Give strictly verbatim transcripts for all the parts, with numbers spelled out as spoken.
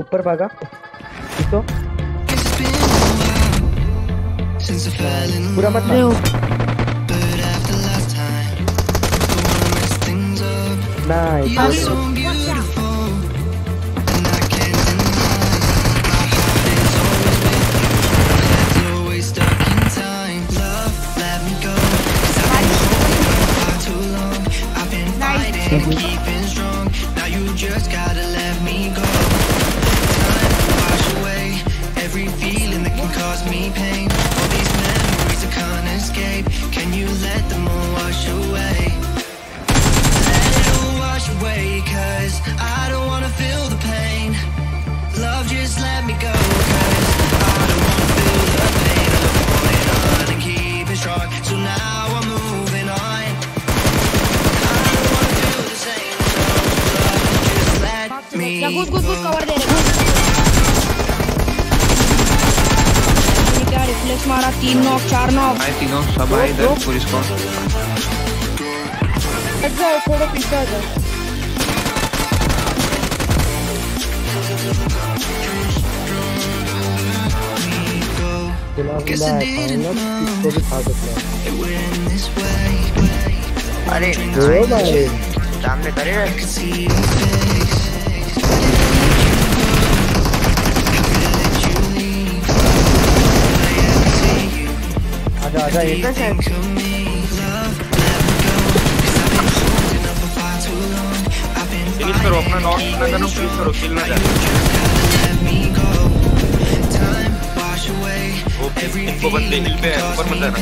ऊपर भागा इसको पूरा मत nice Keeping strong, now you just gotta let me go. Time to wash away every feeling that can cause me pain. All these memories I can't escape. Can you let them all wash away? Let it all wash away, 'cause I don't wanna feel the pain. Love, just let me go, 'cause I don't wanna feel the pain of holding on and keeping strong. So now I'm moving on. या खुद खुद खुद cover दे रहे क्या reflex मारा तीन knock चार knock आए तीनों सब आए इधर पुलिस को जाओ थोड़ा पीछे आ जाओ अरे सामने करे आजा आजा एक है फिनिश करो अपना नॉक ना करो फिनिश करो किल ना जाए इनको बंदे हिल पे है ऊपर मत जाना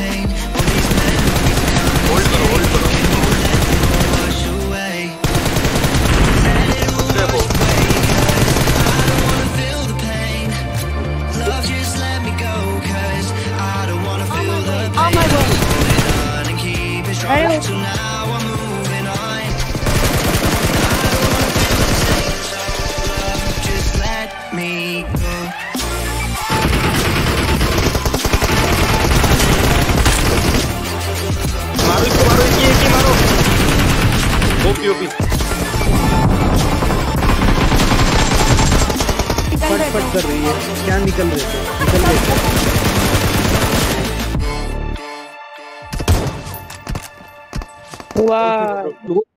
होल्ड करो होल्ड करो देखो Oh my god. So now I'm moving on. Just let me go. मारो इसको मारो ये ये मारो ओपी ओपी फट फट कर रही है क्या निकल रहे थे निकल रहे थे वाह